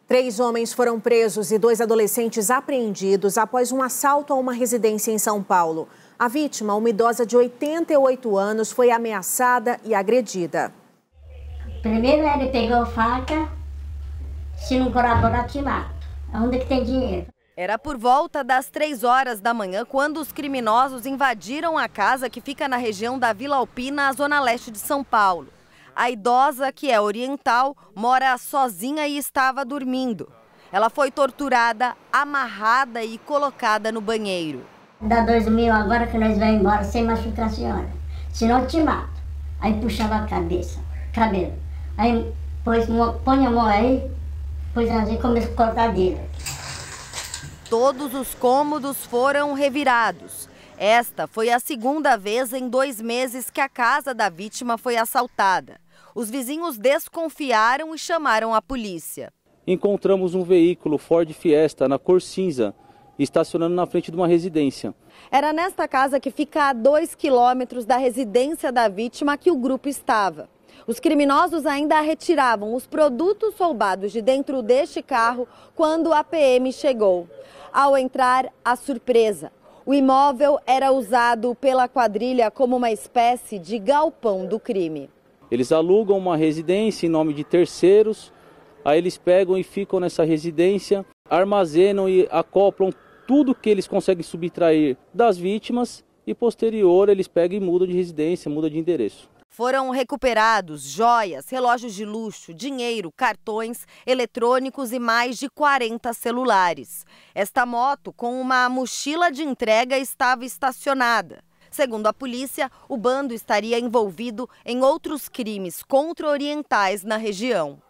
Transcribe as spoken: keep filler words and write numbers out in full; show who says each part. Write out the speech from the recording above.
Speaker 1: Três homens foram presos e dois adolescentes apreendidos após um assalto a uma residência em São Paulo. A vítima, uma idosa de oitenta e oito anos, foi ameaçada e agredida.
Speaker 2: Primeiro ele pegou a faca, se não colaborar, te mato. Onde que tem dinheiro?
Speaker 3: Era por volta das três horas da manhã quando os criminosos invadiram a casa que fica na região da Vila Alpina, na zona leste de São Paulo. A idosa, que é oriental, mora sozinha e estava dormindo. Ela foi torturada, amarrada e colocada no banheiro.
Speaker 2: Dá dois mil agora que nós vamos embora sem machucar a senhora. Senão eu te mato. Aí puxava a cabeça, cabelo. Aí pôs, põe a mão aí, pôs assim, começou a cortar dele.
Speaker 3: Todos os cômodos foram revirados. Esta foi a segunda vez em dois meses que a casa da vítima foi assaltada. Os vizinhos desconfiaram e chamaram a polícia.
Speaker 4: Encontramos um veículo Ford Fiesta na cor cinza, estacionando na frente de uma residência.
Speaker 3: Era nesta casa, que fica a dois quilômetros da residência da vítima, que o grupo estava. Os criminosos ainda retiravam os produtos roubados de dentro deste carro quando a P M chegou. Ao entrar, a surpresa. O imóvel era usado pela quadrilha como uma espécie de galpão do crime.
Speaker 4: Eles alugam uma residência em nome de terceiros, aí eles pegam e ficam nessa residência, armazenam e acoplam tudo que eles conseguem subtrair das vítimas e, posterior, eles pegam e mudam de residência, mudam de endereço.
Speaker 3: Foram recuperados joias, relógios de luxo, dinheiro, cartões, eletrônicos e mais de quarenta celulares. Esta moto, com uma mochila de entrega, estava estacionada. Segundo a polícia, o bando estaria envolvido em outros crimes contra orientais na região.